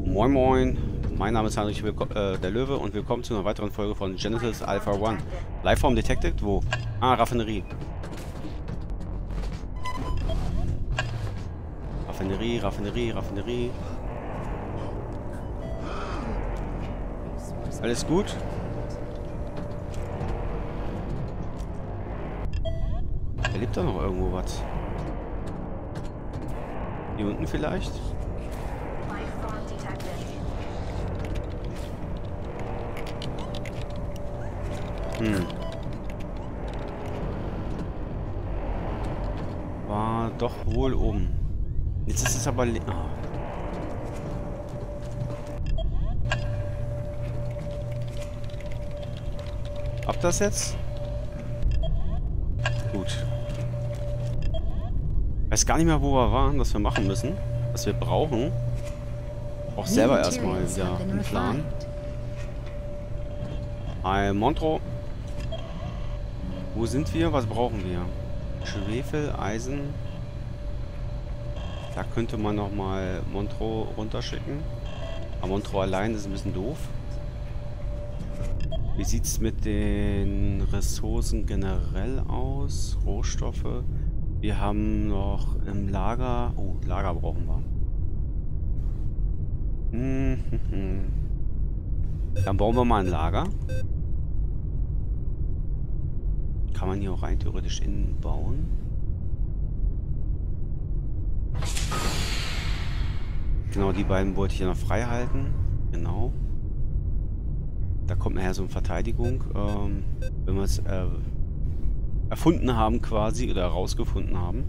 Moin Moin, mein Name ist Heinrich der Löwe und willkommen zu einer weiteren Folge von Genesis Alpha 1. Lifeform detected? Wo? Ah, Raffinerie. Raffinerie. Alles gut? Da lebt da noch irgendwo was. Hier unten vielleicht? War doch wohl oben. Jetzt ist es aber... Ab das jetzt? Gut. Weiß gar nicht mehr, wo wir waren, was wir machen müssen. Was wir brauchen. Auch selber erstmal wieder einen Plan. Montro. Wo sind wir? Was brauchen wir? Schwefel, Eisen. Da könnte man nochmal Montro runterschicken. Aber Montro allein ist ein bisschen doof. Wie sieht es mit den Ressourcen generell aus? Rohstoffe. Wir haben noch im Lager... Oh, Lager brauchen wir. Dann bauen wir mal ein Lager. Kann man hier auch rein theoretisch innen bauen. Genau, die beiden wollte ich ja noch frei halten. Genau. Da kommt nachher so eine Verteidigung. Wenn wir es erfunden haben quasi oder herausgefunden haben.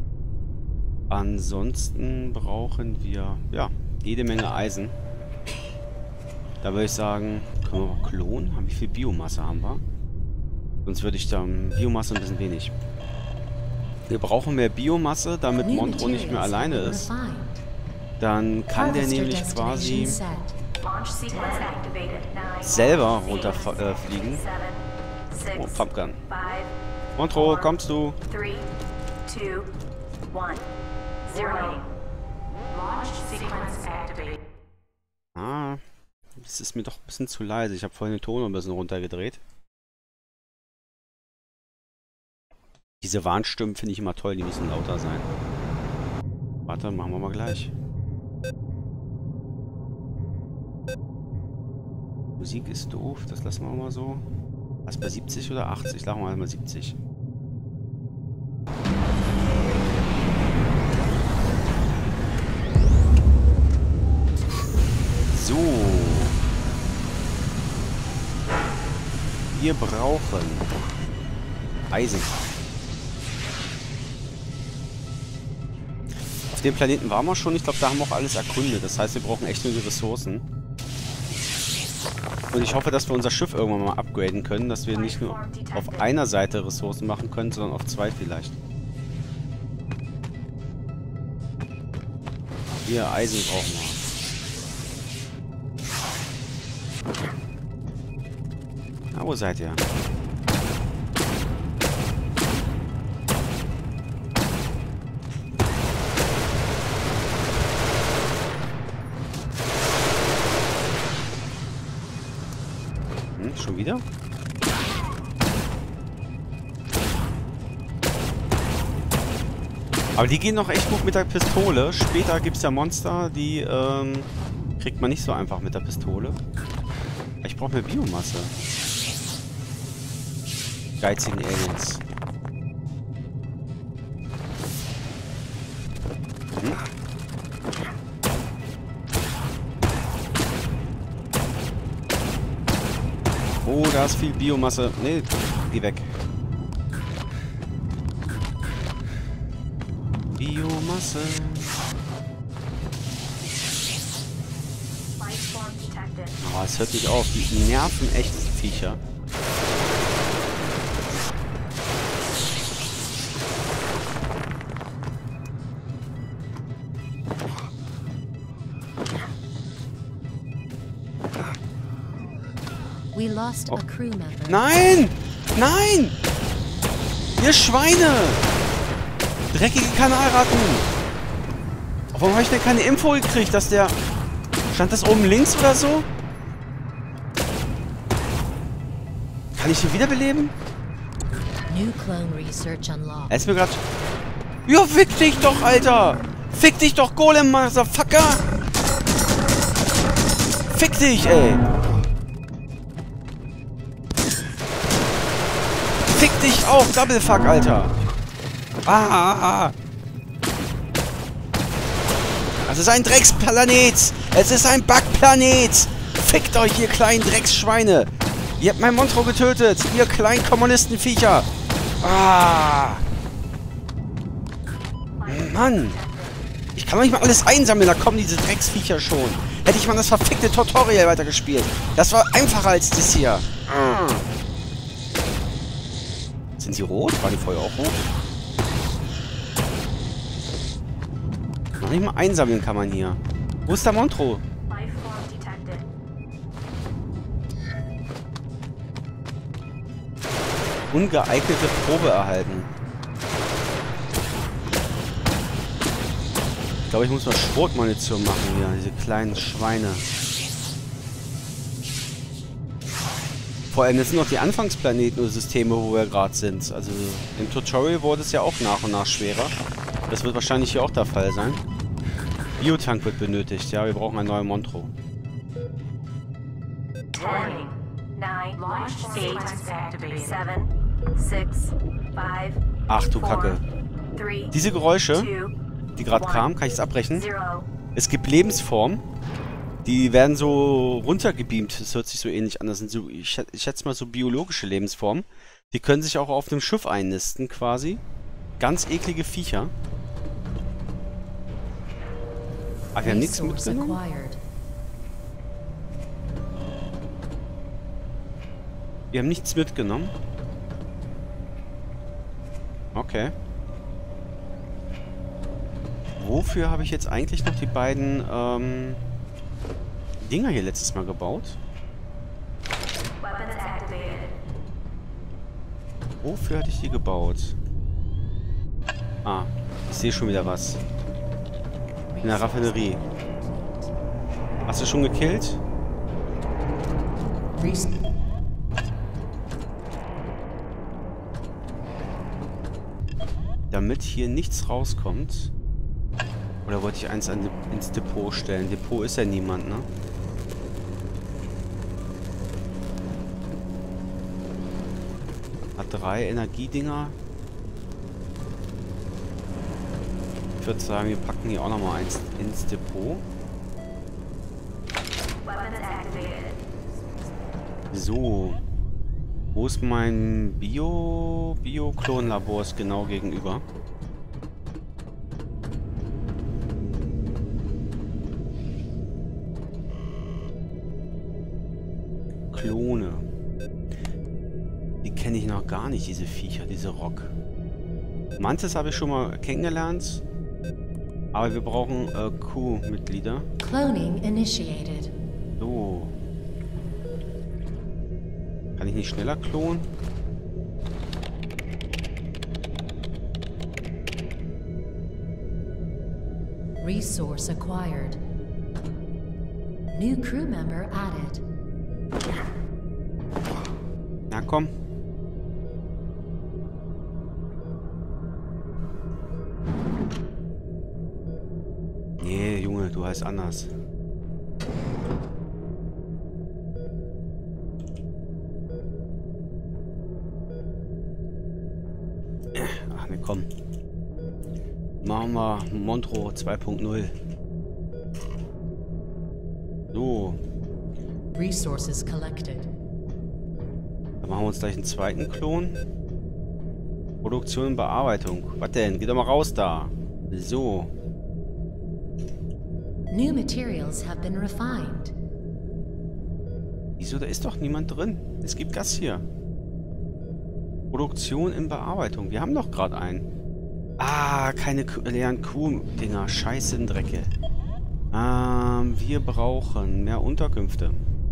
Ansonsten brauchen wir ja jede Menge Eisen. Da würde ich sagen, können wir auch klonen. Wie viel Biomasse haben wir? Sonst würde ich dann Biomasse ein bisschen wenig. Wir brauchen mehr Biomasse, damit Montro nicht mehr alleine ist. Dann kann der nämlich quasi selber runterfliegen. Oh, Pumpgun. Montro, kommst du? Ah, das ist mir doch ein bisschen zu leise. Ich habe vorhin den Ton ein bisschen runtergedreht. Diese Warnstimmen finde ich immer toll, die müssen lauter sein. Warte, machen wir mal gleich. Musik ist doof, das lassen wir mal so. Was bei 70 oder 80? Lachen wir mal 70. So. Wir brauchen Eisen. Auf dem Planeten waren wir schon. Ich glaube, da haben wir auch alles erkundet. Das heißt, wir brauchen echt nur die Ressourcen. Und ich hoffe, dass wir unser Schiff irgendwann mal upgraden können, dass wir nicht nur auf einer Seite Ressourcen machen können, sondern auf zwei vielleicht. Hier, Eisen brauchen wir. Na, wo seid ihr? Schon wieder? Aber die gehen noch echt gut mit der Pistole. Später gibt es ja Monster, die kriegt man nicht so einfach mit der Pistole. Ich brauche mehr Biomasse. Geizigen Aliens. Oh, da ist viel Biomasse. Nee, geh weg. Biomasse. Oh, es hört nicht auf. Die nerven echt, die Viecher. Oh. Nein! Nein! Ihr Schweine! Dreckige Kanalratten! Warum habe ich denn keine Info gekriegt, dass der Stand das oben links oder so? Kann ich ihn wiederbeleben? Er ist mir gerade... Ja, fick dich doch, Alter! Fick dich doch, Golem, Motherfucker! Fick dich, ey! Fick dich auch, Double Fuck, Alter! Ah! Das ist ein Drecksplanet! Es ist ein Bugplanet! Fickt euch, ihr kleinen Drecksschweine! Ihr habt mein Monstro getötet! Ihr kleinen Kommunistenviecher! Ah! Mann! Ich kann doch nicht mal alles einsammeln, da kommen diese Drecksviecher schon. Hätte ich mal das verfickte Tutorial weitergespielt. Das war einfacher als das hier. Ah. Sind sie rot? War die vorher auch rot? Noch nicht mal einsammeln kann man hier. Wo ist der Monstro? Ungeeignete Probe erhalten. Ich glaube, ich muss mal Schrotmunition machen hier. Diese kleinen Schweine. Vor allem, das sind noch die Anfangsplaneten oder Systeme, wo wir gerade sind. Also im Tutorial wurde es ja auch nach und nach schwerer. Das wird wahrscheinlich hier auch der Fall sein. Biotank wird benötigt. Ja, wir brauchen ein neues Monstro. 10, 9, 8, 7, 6, 5, Ach du Kacke. 3, Diese Geräusche, die gerade kamen, kann ich es abbrechen? Es gibt Lebensformen, die werden so runtergebeamt. Das hört sich so ähnlich an. Das sind so, ich schätze mal so biologische Lebensformen. Die können sich auch auf dem Schiff einnisten, quasi. Ganz eklige Viecher. Aber wir haben nichts mitgenommen. Wir haben nichts mitgenommen. Okay. Wofür habe ich jetzt eigentlich noch die beiden Dinger hier letztes Mal gebaut? Wofür hatte ich die gebaut? Ah, ich sehe schon wieder was. In der Raffinerie. Hast du schon gekillt? Damit hier nichts rauskommt. Oder wollte ich eins ins Depot stellen? Depot ist ja niemand, ne? Hat 3 Energiedinger. Ich würde sagen, wir packen hier auch nochmal eins ins Depot. So. Wo ist mein Bio-Klonlabor ist genau gegenüber. Klone. Die kenne ich noch gar nicht, diese Viecher, diese Rock. Mantis habe ich schon mal kennengelernt. Aber wir brauchen Q-Mitglieder. Cloning initiated. So. Kann ich nicht schneller klonen? Resource acquired. New crew member added. Na komm. Nee, Junge, du heißt anders. Ach ne, komm. Machen wir Monstro 2.0. So. Resources collected. Dann machen wir uns gleich einen zweiten Klon. Produktion und Bearbeitung. Was denn? Geh doch mal raus da. So. New materials have been refined. Wieso? Da ist doch niemand drin. Es gibt Gas hier. Produktion in Bearbeitung. Wir haben doch gerade einen. Ah, keine leeren Kuh-Dinger. Scheiße in Drecke. Wir brauchen mehr Unterkünfte.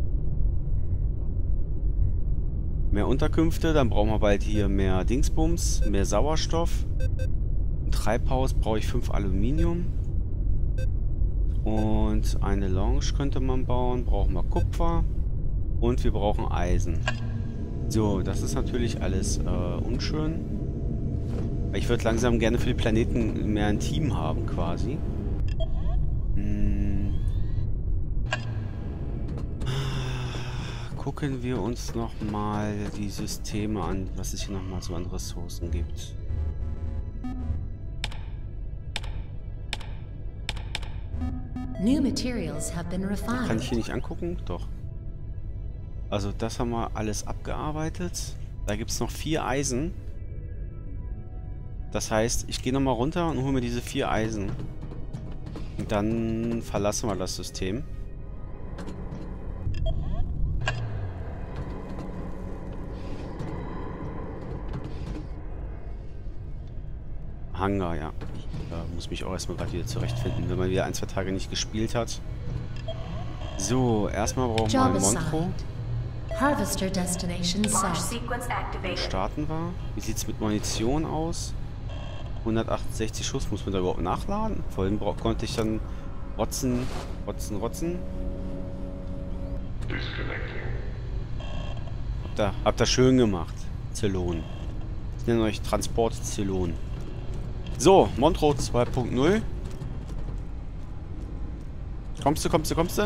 Mehr Unterkünfte, dann brauchen wir bald hier mehr Dingsbums, mehr Sauerstoff. Im Treibhaus brauche ich 5 Aluminium. Und eine Lounge könnte man bauen. Brauchen wir Kupfer. Und wir brauchen Eisen. So, das ist natürlich alles unschön. Ich würde langsam gerne für die Planeten mehr ein Team haben, quasi. Gucken wir uns nochmal die Systeme an, was es hier nochmal so an Ressourcen gibt. New materials have been refined. Kann ich hier nicht angucken? Doch. Also das haben wir alles abgearbeitet. Da gibt es noch 4 Eisen. Das heißt, ich gehe nochmal runter und hole mir diese 4 Eisen. Und dann verlassen wir das System. Hangar, ja. Ich muss mich auch erstmal gerade wieder zurechtfinden, wenn man wieder 1, 2 Tage nicht gespielt hat. So, erstmal brauchen wir ein Montro. Harvester Destination Launch set. sequence activated. Starten wir. Wie sieht es mit Munition aus? 168 Schuss, muss man da überhaupt nachladen? Vorhin konnte ich dann rotzen. Habt ihr schön gemacht. Zylon. Ich nenne euch Transport Zylon. So, Montro 2.0. Kommst du?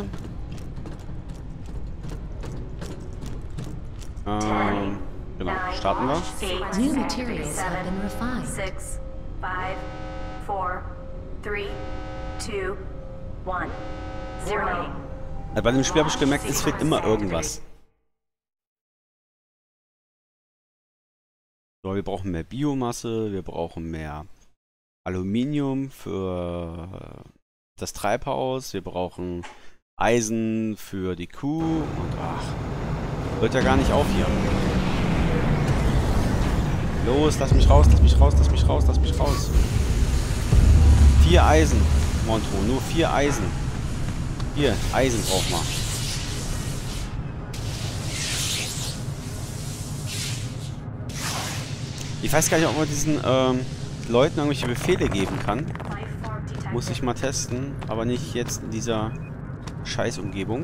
Genau, starten wir. New materials have been refined. 6, 5, 4, 3, 2, 1. Zero. Bei dem Spiel habe ich gemerkt, es fehlt immer irgendwas. So, wir brauchen mehr Biomasse, wir brauchen mehr Aluminium für das Treibhaus, wir brauchen Eisen für die Kuh und ach, hört ja gar nicht auf hier. Los, lass mich raus. 4 Eisen, Montro, nur 4 Eisen. Hier, Eisen braucht man. Ich weiß gar nicht, ob man diesen Leuten irgendwelche Befehle geben kann. Muss ich mal testen, aber nicht jetzt in dieser Scheißumgebung.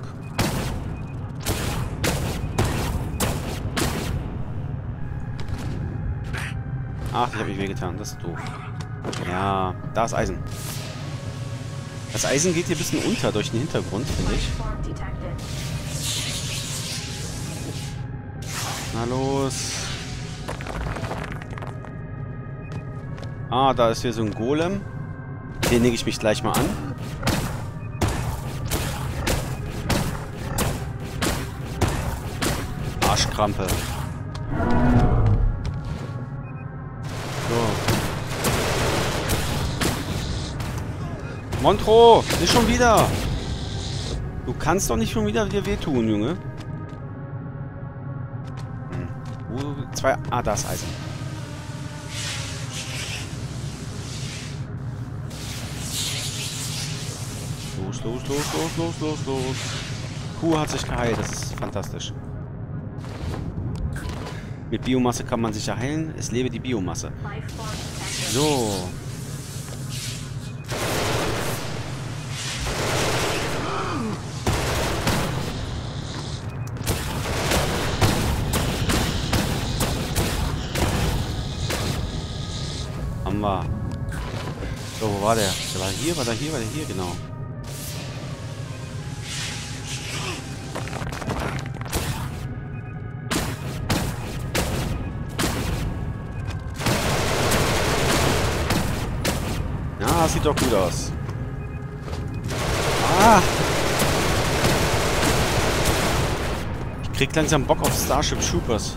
Ach, ich habe mich wehgetan, das ist doof. Ja, da ist Eisen. Das Eisen geht hier ein bisschen unter durch den Hintergrund, finde ich. Na los. Ah, da ist hier so ein Golem. Den lege ich mich gleich mal an. Arschkrampe. So. Montro, nicht schon wieder. Du kannst doch nicht schon wieder dir wehtun, Junge. Da ist Eisen. Los. Kuh hat sich geheilt, das ist fantastisch. Mit Biomasse kann man sich ja heilen. Es lebe die Biomasse. So. Haben wir. So, wo war der? Der war hier, genau. Ja, sieht doch gut aus. Ah! Ich krieg langsam Bock auf Starship Troopers.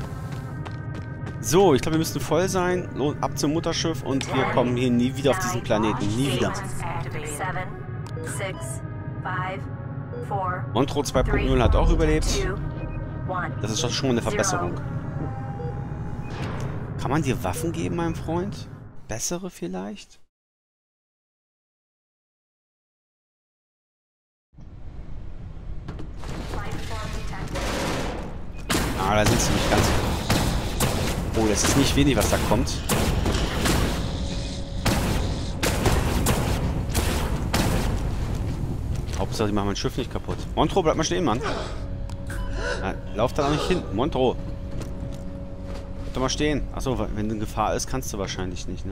So, ich glaube, wir müssten voll sein. Ab zum Mutterschiff und wir kommen hier nie wieder auf diesen Planeten. Nie wieder. Montro 2.0 hat auch überlebt. Das ist doch schon eine Verbesserung. Kann man dir Waffen geben, mein Freund? Bessere vielleicht? Ah, da sind sie nicht ganz. Oh, das ist nicht wenig, was da kommt. Hauptsache, die machen mein Schiff nicht kaputt. Montro, bleib mal stehen, Mann. Na, lauf da noch nicht hin. Montro. Bleib doch mal stehen. Achso, wenn in Gefahr ist, kannst du wahrscheinlich nicht, ne?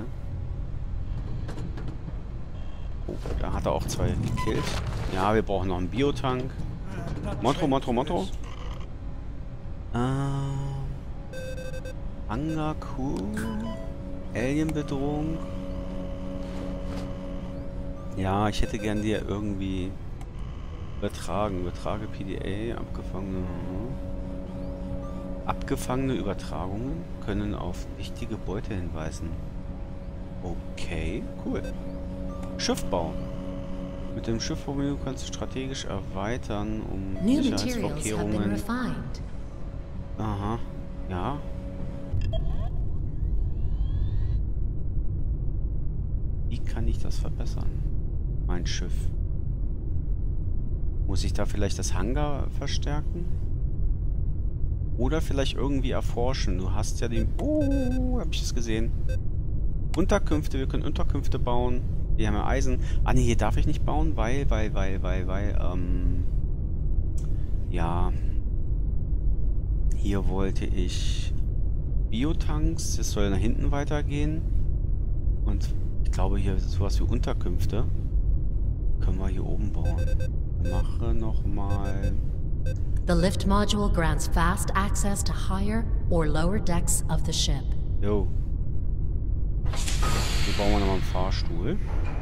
Oh, da hat er auch 2 gekillt. Ja, wir brauchen noch einen Biotank. Montro, Montro, Montro. Angaku. Alienbedrohung. Ja, ich hätte gern die ja irgendwie übertragen. Übertrage PDA, abgefangene Übertragungen können auf wichtige Beute hinweisen. Okay, cool. Schiffbau. Mit dem Schiffbau kannst du strategisch erweitern, um Sicherheitsvorkehrungen. Aha, ja. Wie kann ich das verbessern? Mein Schiff. Muss ich da vielleicht das Hangar verstärken? Oder vielleicht irgendwie erforschen. Du hast ja den... Oh, hab ich das gesehen. Unterkünfte, wir können Unterkünfte bauen. Wir haben ja Eisen. Ah ne, hier darf ich nicht bauen, weil, ja. Hier wollte ich Biotanks. Das soll nach hinten weitergehen. Und ich glaube, hier ist sowas wie Unterkünfte. Können wir hier oben bauen. Mache nochmal. The lift module grants fast access to higher or lower decks of the ship. Jo. Hier bauen wir nochmal einen Fahrstuhl.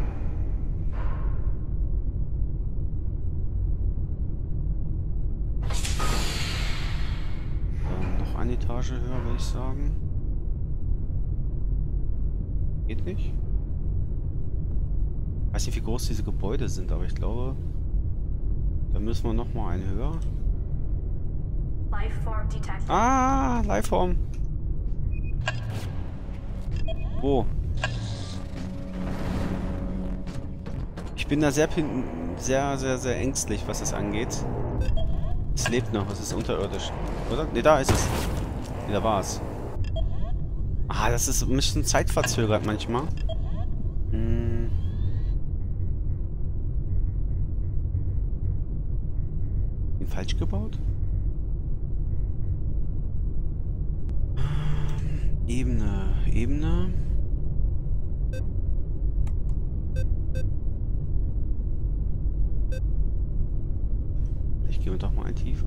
Noch eine Etage höher, würde ich sagen. Geht nicht? Ich weiß nicht, wie groß diese Gebäude sind, aber ich glaube, da müssen wir nochmal einen höher. Lifeform detected. Ah, Lifeform. Wo? Ich bin da sehr ängstlich, was das angeht. Es lebt noch, es ist unterirdisch. Oder? Ne, da ist es. Ne, da war es. Ah, das ist ein bisschen zeitverzögert manchmal. Hm. Bin falsch gebaut? Ebene. Ich gehe doch mal ein tiefer.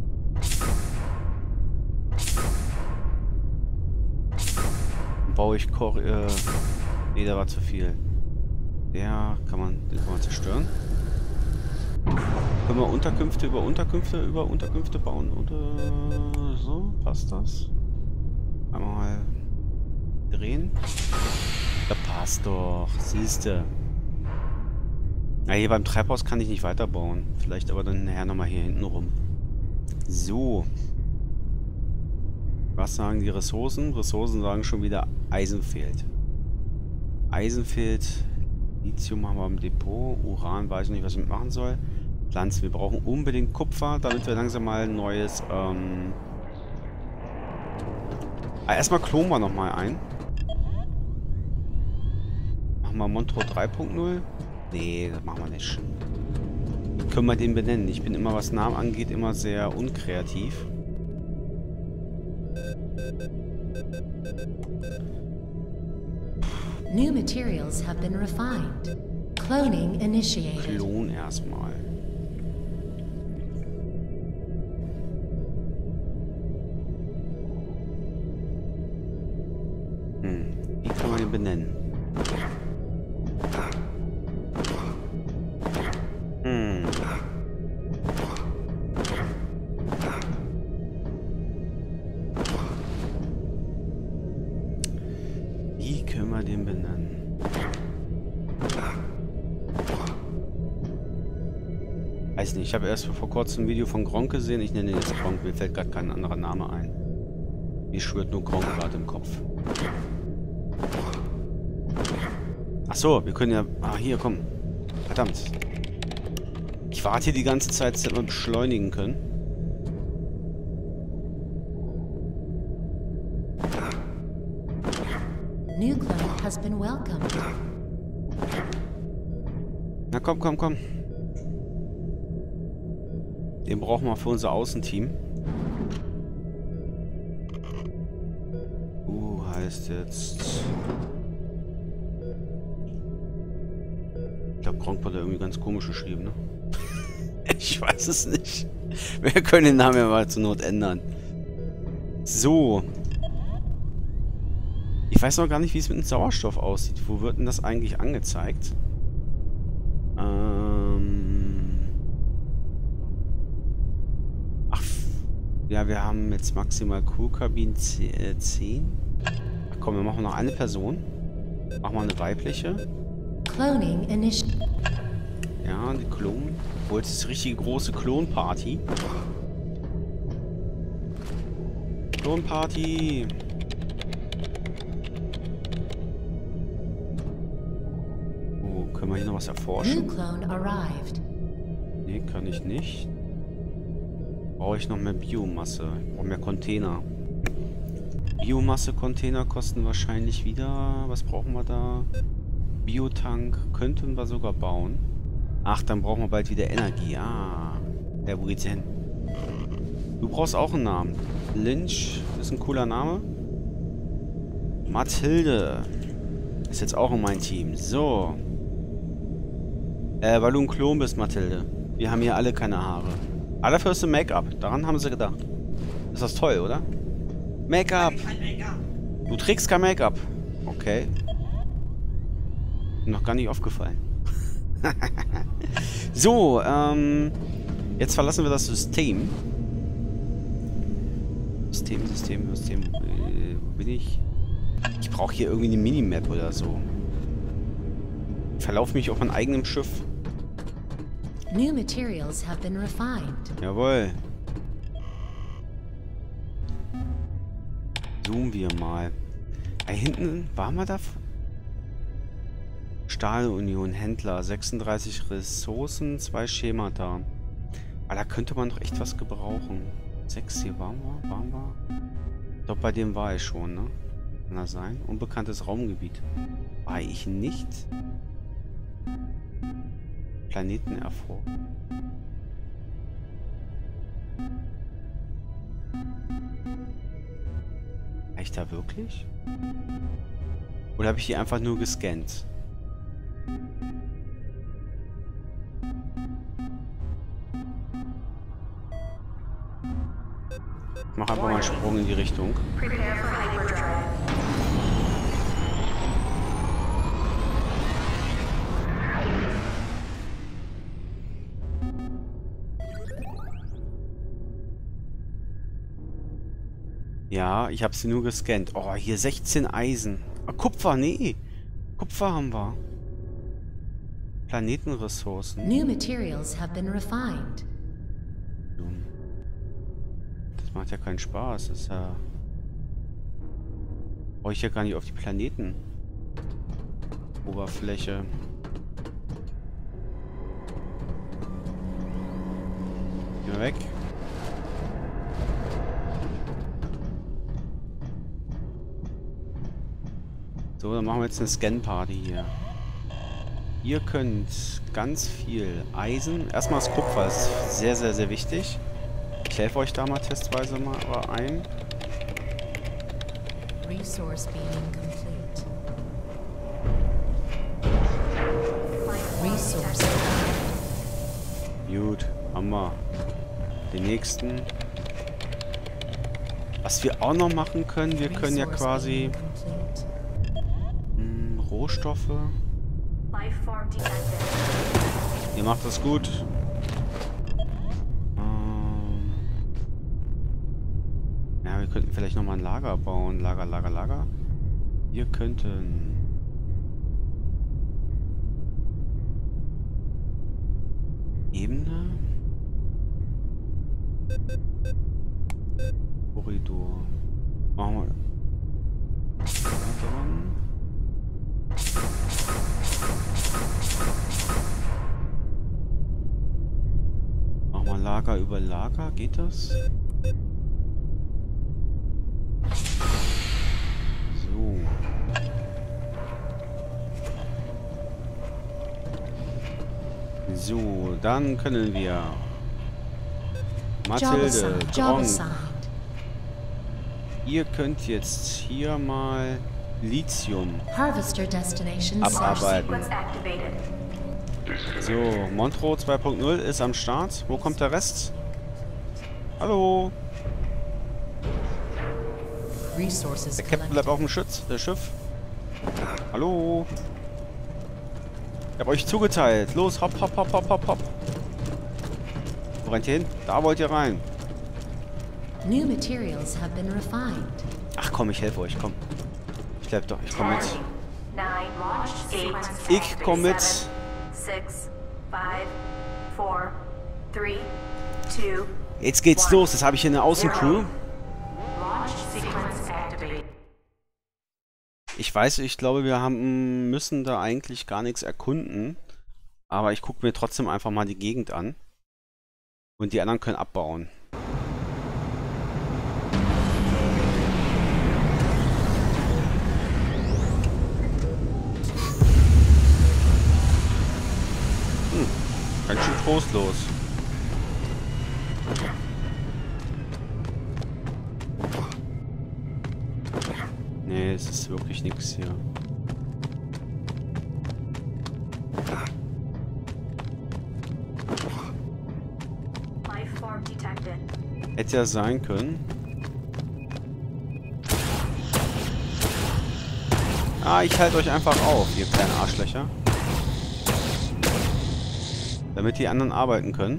Dann baue ich nee, da war zu viel. Den kann man zerstören. Können wir Unterkünfte über Unterkünfte bauen oder so? Passt das? Einmal drehen. Da passt doch. Siehste. Ja, hier beim Treibhaus kann ich nicht weiterbauen. Vielleicht aber dann nachher nochmal hier hinten rum. So. Was sagen die Ressourcen? Ressourcen sagen schon wieder, Eisen fehlt. Eisen fehlt. Lithium haben wir im Depot. Uran weiß ich nicht, was ich mitmachen soll. Pflanzen. Wir brauchen unbedingt Kupfer, damit wir langsam mal ein neues... erstmal klonen wir nochmal ein. Machen wir Montro 3.0. Nee, das machen wir nicht. Wie können wir den benennen? Ich bin immer, was Namen angeht, immer sehr unkreativ. New materials have been refined. Cloning initiated. Klon erstmal. Wie kann man den benennen? Wie können wir den benennen? Weiß nicht, ich habe erst vor kurzem ein Video von Gronk gesehen. Ich nenne ihn jetzt Gronk, mir fällt gerade kein anderer Name ein. Mir schwirrt nur Gronk gerade im Kopf. Ach so, wir können ja... Ah, hier, komm. Verdammt. Ich warte hier die ganze Zeit, dass wir beschleunigen können. New clone has been welcomed. Na komm. Den brauchen wir für unser Außenteam. Heißt jetzt... Ich glaube, Gronk wurde irgendwie ganz komisch geschrieben, ne? Ich weiß es nicht. Wir können den Namen ja mal zur Not ändern. So. Ich weiß noch gar nicht, wie es mit dem Sauerstoff aussieht. Wo wird denn das eigentlich angezeigt? Ach, ja, wir haben jetzt maximal Crewkabinen 10. Ach komm, wir machen noch eine Person. Machen wir eine weibliche. Cloning initiated. Ja, die Klon. Obwohl, es ist eine richtige große Klonparty. Klonparty! Oh, können wir hier noch was erforschen? New clone arrived. Nee, kann ich nicht. Brauche ich noch mehr Biomasse. Ich brauche mehr Container. Biomasse-Container kosten wahrscheinlich wieder... Was brauchen wir da? Biotank könnten wir sogar bauen. Ach, dann brauchen wir bald wieder Energie. Ah, wo geht's hin? Du brauchst auch einen Namen. Lynch ist ein cooler Name. Mathilde ist jetzt auch in meinem Team. So. Weil du ein Klon bist, Mathilde. Wir haben hier alle keine Haare. Allerfürste Make-up. Daran haben sie gedacht. Ist das toll, oder? Make-up. Du trägst kein Make-up. Okay. Noch gar nicht aufgefallen. So, jetzt verlassen wir das System. System. Wo bin ich? Ich brauche hier irgendwie eine Minimap oder so. Ich verlaufe mich auf meinem eigenen Schiff. New materials have been refined. Jawohl. Zoomen wir mal. Da hinten waren wir da. Stahlunion, Händler, 36 Ressourcen, 2 Schemata. Aber da könnte man doch echt was gebrauchen. 6 hier waren wir? Doch, bei dem war ich schon, ne? Kann das sein? Unbekanntes Raumgebiet. War ich nicht? Planeten erforscht. War ich da wirklich? Oder habe ich die einfach nur gescannt? Ich mach einfach mal einen Sprung in die Richtung. Prepare for hyperdrive. Ja, ich habe sie nur gescannt. Oh, hier 16 Eisen. Ah, Kupfer, nee. Kupfer haben wir. Planetenressourcen. New materials have been refined. Das macht ja keinen Spaß. Das ist ja... Brauche ich ja gar nicht auf die Planeten. Oberfläche. Geh mal weg. So, dann machen wir jetzt eine Scan-Party hier. Ihr könnt ganz viel Eisen. Erstmal das Kupfer, das ist sehr, sehr, sehr wichtig. Ich helfe euch da mal testweise mal ein. Resource being complete. Resource. Gut, haben wir den nächsten. Was wir auch noch machen können, wir können ja quasi Rohstoffe. Lifeform detected. Ihr macht das gut. Ja, wir könnten vielleicht nochmal ein Lager bauen. Lager. Wir könnten... Ebene. Korridor. Machen wir... Machen wir Lager über Lager. Geht das? So. So, dann können wir Mathilde, Job Gronk. assigned. Ihr könnt jetzt hier mal Lithium Harvester destination abarbeiten. Sequence activated. So, Montro 2.0 ist am Start. Wo kommt der Rest? Hallo? Resources Der Captain bleibt auf dem Schiff. Hallo? Ich hab euch zugeteilt. Los, hopp, hopp, hopp, hopp, hopp, hopp. Wo rennt ihr hin? Da wollt ihr rein. New materials have been refined. Ach komm, ich helfe euch, komm. Ich bleib doch, ich komm mit. 9, 8, Ich komm mit. 7, 6, 5, 4, 3, 2, Jetzt geht's los. Jetzt habe ich hier eine Außencrew. launch sequence activated. Ich weiß, ich glaube, müssen da eigentlich gar nichts erkunden. Aber ich gucke mir trotzdem einfach mal die Gegend an. Und die anderen können abbauen. Ganz schön trostlos. Nee, es ist wirklich nichts hier. Lifeform detected. Hätte ja sein können. Ah, ich halte euch einfach auf, ihr kleinen Arschlöcher. Damit die anderen arbeiten können.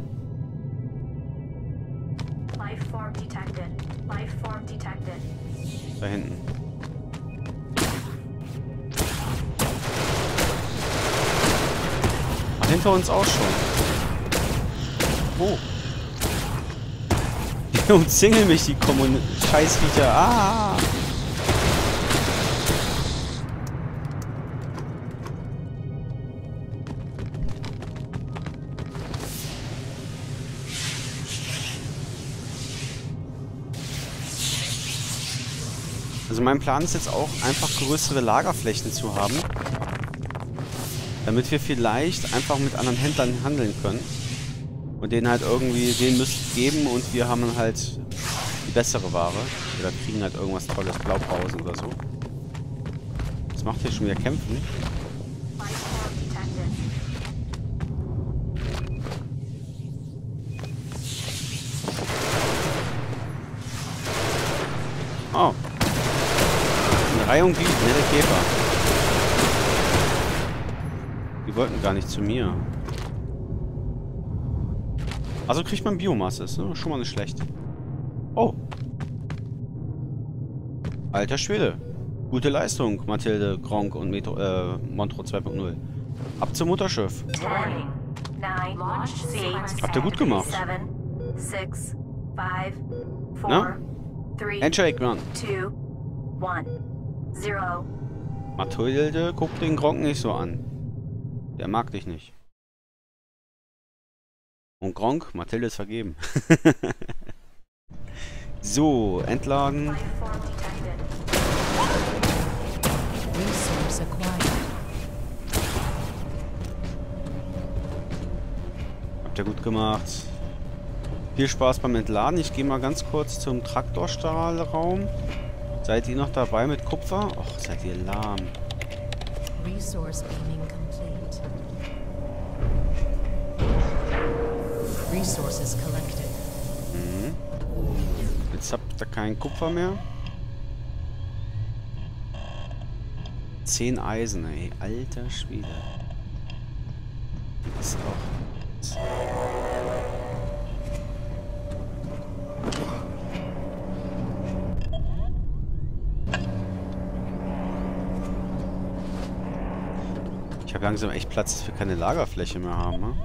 Lifeform detected. Lifeform detected. Da hinten. Ach, hinter uns auch schon. Oh. Die umzingeln mich, die Scheißviecher. Ah! Also mein Plan ist jetzt auch, einfach größere Lagerflächen zu haben. Damit wir vielleicht einfach mit anderen Händlern handeln können. Und denen halt irgendwie, denen müsst geben und wir haben dann halt die bessere Ware. Oder kriegen halt irgendwas Tolles, Blaupausen oder so. Das macht hier schon wieder Kämpfen. Lifeform detected. Oh. Eine Reihung wie nette Käfer. Die wollten gar nicht zu mir. Also kriegt man Biomasse, ist ne? Schon mal nicht schlecht. Oh. Alter Schwede. Gute Leistung, Mathilde, Gronk und Montro 2.0. Ab zum Mutterschiff. 10, 9, launch sequence. Habt ihr gut gemacht. 7, 6, 5, 4, Na? 3, Handshake, Mann. 2, 1, 0. Mathilde, guck den Gronk nicht so an. Der mag dich nicht. Und Gronk, Mathilde ist vergeben. So, entladen. Lifeform detected. Resource acquired. Habt ihr gut gemacht. Viel Spaß beim Entladen. Ich gehe mal ganz kurz zum Traktorstahlraum. Seid ihr noch dabei mit Kupfer? Och, seid ihr lahm. Resource beaming complete. Resources collected. Jetzt habt ihr kein Kupfer mehr. 10 Eisen, ey. Alter Schwede. Das ist auch... Ich habe langsam echt Platz, dass wir keine Lagerfläche mehr haben, ne?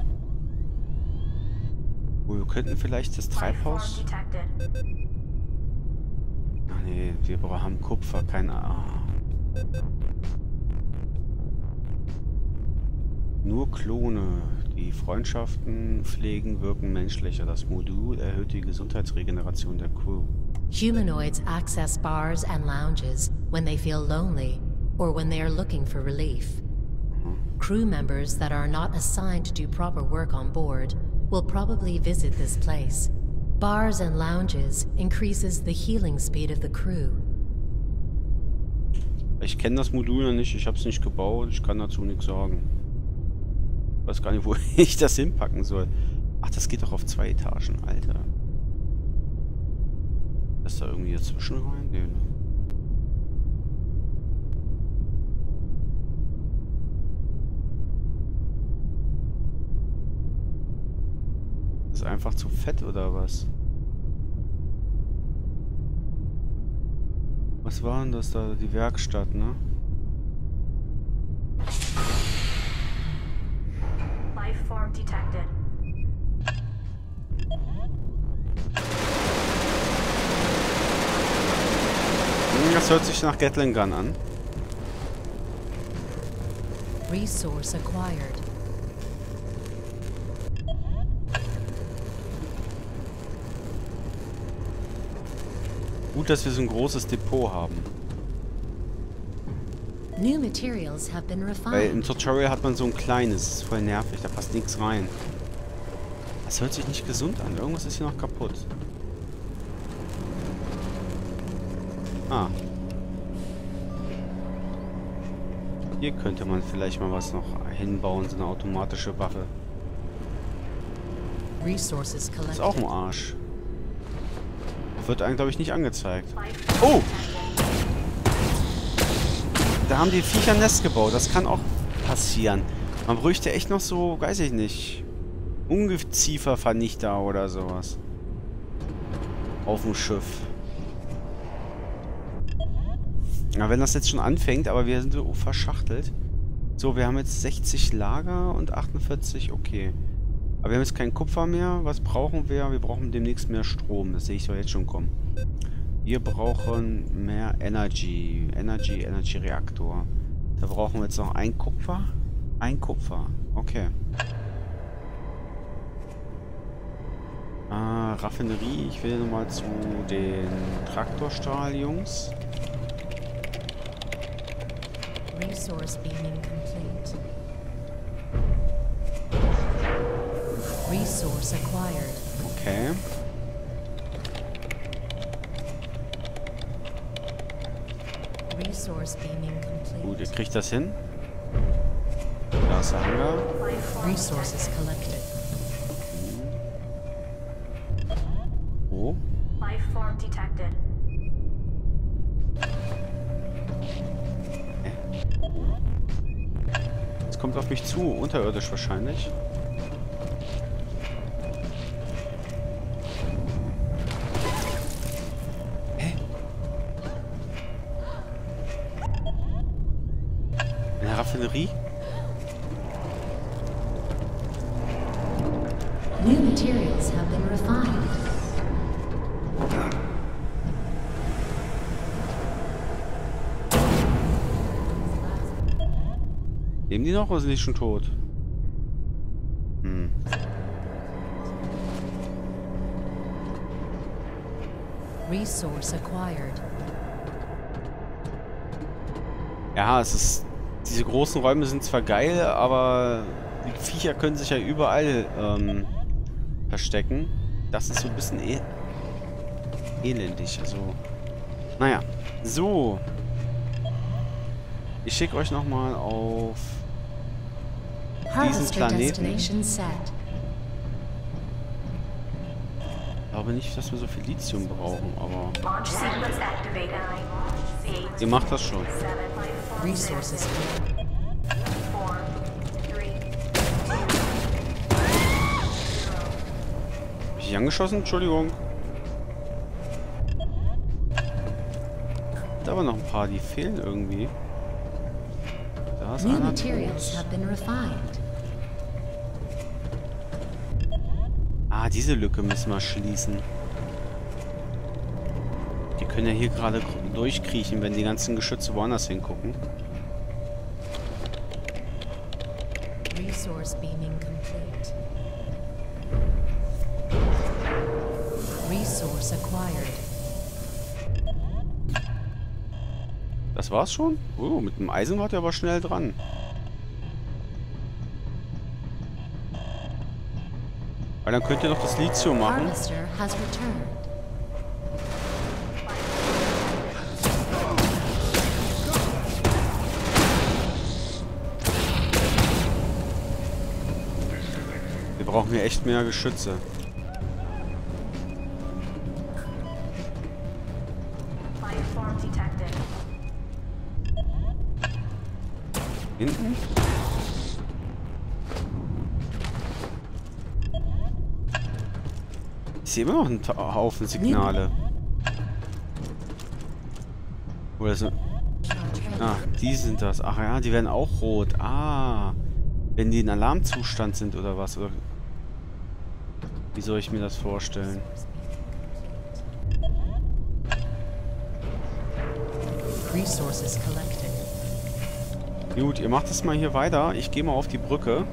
Oh, wir könnten vielleicht das Treibhaus... Lifeform detected. Ach nee, wir haben Kupfer, keine Ahnung. Nur Klone, die Freundschaften pflegen, wirken menschlicher. Das Modul erhöht die Gesundheitsregeneration der Crew. Humanoids access bars and lounges when they feel lonely or when they are looking for relief. Crew members that are not assigned to do proper work on board will probably visit this place. Bars and lounges increases the healing speed of the crew. Ich kenne das Modul noch nicht, ich habe es nicht gebaut, ich kann dazu nichts sagen. Ich weiß gar nicht, wo ich das hinpacken soll. Ach, das geht doch auf 2 Etagen, Alter. Ist da irgendwie dazwischen rein? Nee, ne? Ist einfach zu fett oder was? Was war denn das da? Die Werkstatt, ne? Lifeform detected. Das hört sich nach Gatling Gun an. Resource acquired. Gut, dass wir so ein großes Depot haben. New materials have been Weil im refined. Tutorial hat man so ein kleines, das ist voll nervig, da passt nichts rein. Das hört sich nicht gesund an, irgendwas ist hier noch kaputt. Ah. Hier könnte man vielleicht mal was noch hinbauen, so eine automatische Waffe. Resources Das collected. ist auch ein Arsch. Wird einem, glaube ich, nicht angezeigt. Oh! Da haben die Viecher ein Nest gebaut. Das kann auch passieren. Man bräuchte echt noch so, weiß ich nicht, Ungeziefervernichter oder sowas. Auf dem Schiff. Ja, wenn das jetzt schon anfängt, aber wir sind so verschachtelt. So, wir haben jetzt 60 Lager und 48, okay. Aber wir haben jetzt kein Kupfer mehr. Was brauchen wir? Wir brauchen demnächst mehr Strom. Das sehe ich doch jetzt schon kommen. Wir brauchen mehr Energy. Energy Reaktor. Da brauchen wir jetzt noch ein Kupfer. Ein Kupfer. Okay. Raffinerie. Ich will nochmal zu den Traktorstahl-Jungs. Resource beaming complete. Resource acquired. Okay. Resource beaming Gut, ihr complete. kriegt das hin. Da ist der Hangar. Resources collected. Wo? Lifeform detected. Es kommt auf mich zu. Unterirdisch wahrscheinlich. Eine Raffinerie? New materials have been refined. Leben die noch oder sind die schon tot? Hm. Resource acquired. Ja, es ist... Diese großen Räume sind zwar geil, aber die Viecher können sich ja überall verstecken. Das ist so ein bisschen elendig. Also, naja. So. Ich schicke euch nochmal auf diesen Harvester Planeten. destination set. Ich glaube nicht, dass wir so viel Lithium brauchen, aber Launch sequence activated. 8, ihr macht das schon. 7, Resources collected. 4, 3, Hab ich dich angeschossen? Entschuldigung. Da aber noch ein paar, die fehlen irgendwie. Da ist New einer materials tot. have been refined. Ah, diese Lücke müssen wir schließen. Die können ja hier gerade durchkriechen, wenn die ganzen Geschütze woanders hingucken. Resource beaming complete. Resource acquired. Das war's schon? Oh, mit dem Eisen wart ihr aber schnell dran. Weil dann könnt ihr noch das Lithium machen. Harvester has returned. Wir brauchen hier echt mehr Geschütze. Lifeform detected. Hinten? Ich sehe immer noch einen Haufen Signale. Oder so. Ah, die sind das. Ach ja, die werden auch rot. Ah. Wenn die in Alarmzustand sind oder was? Oder wie soll ich mir das vorstellen? Resources collected. Gut, ihr macht es mal hier weiter. Ich gehe mal auf die Brücke.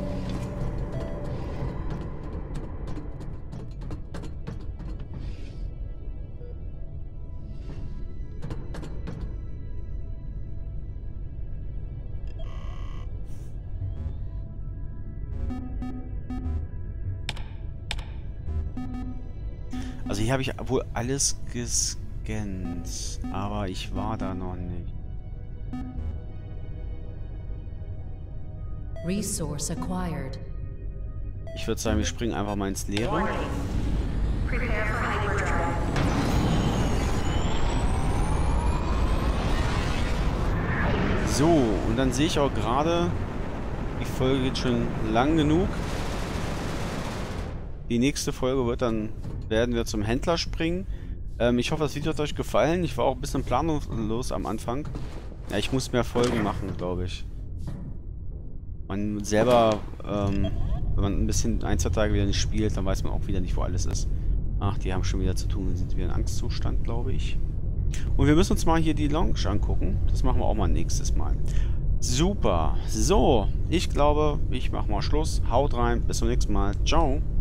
Also hier habe ich wohl alles gescannt, aber ich war da noch nicht. Resource acquired. Ich würde sagen, wir springen einfach mal ins Leere. Warning. Prepare for hyperdrive. So, und dann sehe ich auch gerade, die Folge geht schon lang genug. Die nächste Folge wird dann, werden wir zum Händler springen. Ich hoffe, das Video hat euch gefallen. Ich war auch ein bisschen planlos am Anfang. Ja, ich muss mehr Folgen machen, glaube ich. Man selber, wenn man ein bisschen 1-2 Tage wieder nicht spielt, dann weiß man auch wieder nicht, wo alles ist. Ach, die haben schon wieder zu tun. Sind wieder in Angstzustand, glaube ich. Und wir müssen uns mal hier die Lounge angucken. Das machen wir auch mal nächstes Mal. Super. So, ich glaube, ich mache mal Schluss. Haut rein. Bis zum nächsten Mal. Ciao.